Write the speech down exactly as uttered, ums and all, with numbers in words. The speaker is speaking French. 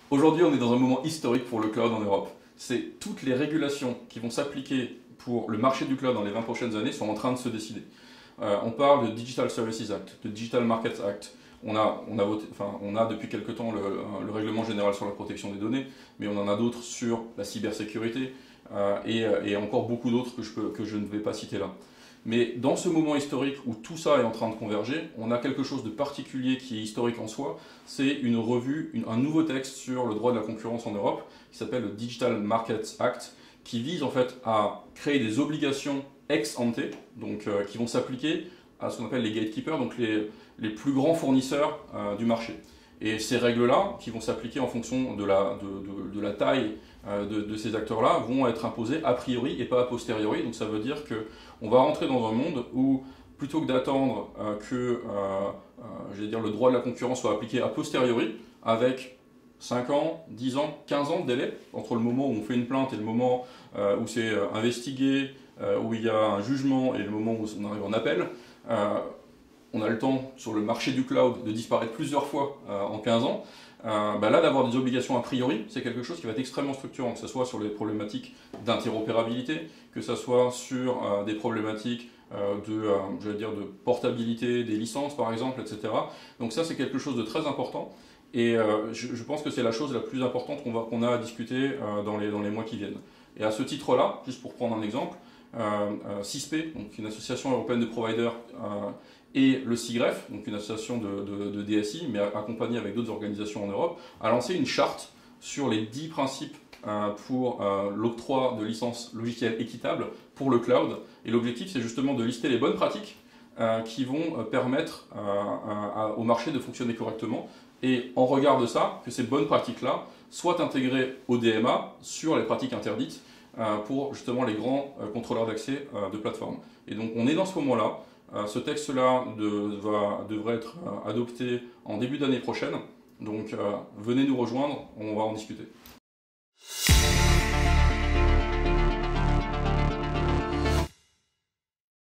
Aujourd'hui, on est dans un moment historique pour le cloud en Europe. C'est toutes les régulations qui vont s'appliquer pour le marché du cloud dans les vingt prochaines années sont en train de se décider. Euh, on parle de Digital Services Act, de Digital Markets Act. On a, on a, voté, enfin, on a depuis quelque temps le, le règlement général sur la protection des données, mais on en a d'autres sur la cybersécurité euh, et, et encore beaucoup d'autres que je, peux, que je ne vais pas citer là. Mais dans ce moment historique où tout ça est en train de converger, on a quelque chose de particulier qui est historique en soi. C'est une revue, une, un nouveau texte sur le droit de la concurrence en Europe qui s'appelle le Digital Markets Act, qui vise en fait à créer des obligations ex ante, donc euh, qui vont s'appliquer à ce qu'on appelle les gatekeepers, donc les, les plus grands fournisseurs euh, du marché. Et ces règles-là, qui vont s'appliquer en fonction de la, de, de, de la taille euh, de, de ces acteurs-là, vont être imposées a priori et pas a posteriori. Donc ça veut dire qu'on va rentrer dans un monde où, plutôt que d'attendre euh, que euh, euh, j'allais dire, le droit de la concurrence soit appliqué a posteriori, avec cinq ans, dix ans, quinze ans de délai, entre le moment où on fait une plainte et le moment euh, où c'est euh, investigué, euh, où il y a un jugement et le moment où on arrive en appel, euh, on a le temps sur le marché du cloud de disparaître plusieurs fois euh, en quinze ans. Euh, bah là, d'avoir des obligations a priori, c'est quelque chose qui va être extrêmement structurant, que ce soit sur les problématiques d'interopérabilité, que ce soit sur euh, des problématiques euh, de, euh, je vais dire, de portabilité des licences, par exemple, et cetera. Donc ça, c'est quelque chose de très important. Et euh, je, je pense que c'est la chose la plus importante qu'on qu'on a à discuter euh, dans, les, dans les mois qui viennent. Et à ce titre-là, juste pour prendre un exemple, euh, euh, C I S P, donc une association européenne de providers, euh, et le SIGREF, donc une association de, de, de D S I, mais accompagnée avec d'autres organisations en Europe, a lancé une charte sur les dix principes euh, pour euh, l'octroi de licences logicielles équitables pour le cloud. Et l'objectif, c'est justement de lister les bonnes pratiques euh, qui vont permettre euh, à, au marché de fonctionner correctement. Et en regard de ça, que ces bonnes pratiques-là soient intégrées au D M A sur les pratiques interdites euh, pour justement les grands euh, contrôleurs d'accès euh, de plateforme. Et donc on est dans ce moment-là. Euh, ce texte-là de, devrait être euh, adopté en début d'année prochaine. Donc euh, venez nous rejoindre, on va en discuter.